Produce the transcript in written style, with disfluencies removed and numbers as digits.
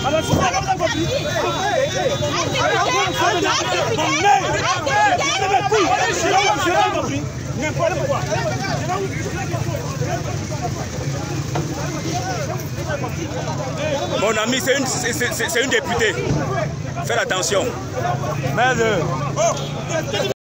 Mon ami, c'est une députée. Faites attention. Merde.